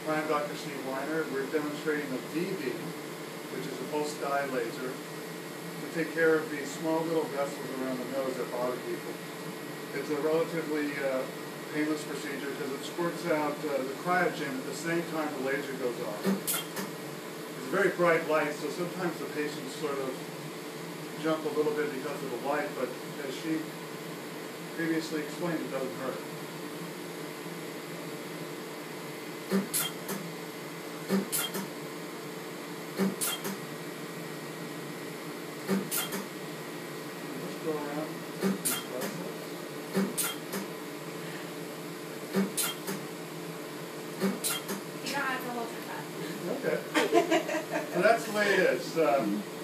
Hi, I'm Dr. Steve Weiner. We're demonstrating the VBeam, which is a pulse dye laser, to take care of these small little vessels around the nose that bother people. It's a relatively painless procedure because it squirts out the cryogen at the same time the laser goes off. It's a very bright light, so sometimes the patients sort of jump a little bit because of the light, but as she previously explained, it doesn't hurt. Just go around. You don't have to hold your breath. Okay. So that's the way it is.